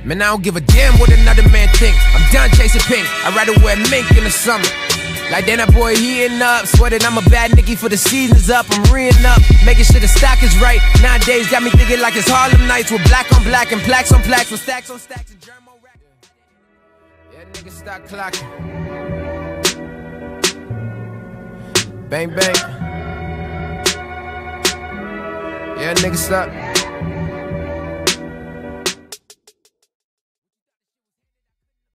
Man, I don't give a damn what another man think. I'm done chasing pink, I'd rather wear mink in the summer. Like then that boy heating up, sweating I'm a bad nigga for the season's up. I'm reeing up, making sure the stock is right. Nowadays got me thinking like it's Harlem Nights with black on black and plaques on plaques with stacks on stacks and germ on rack. Yeah, niggas stop clocking. Bang bang. Yeah, niggas stop.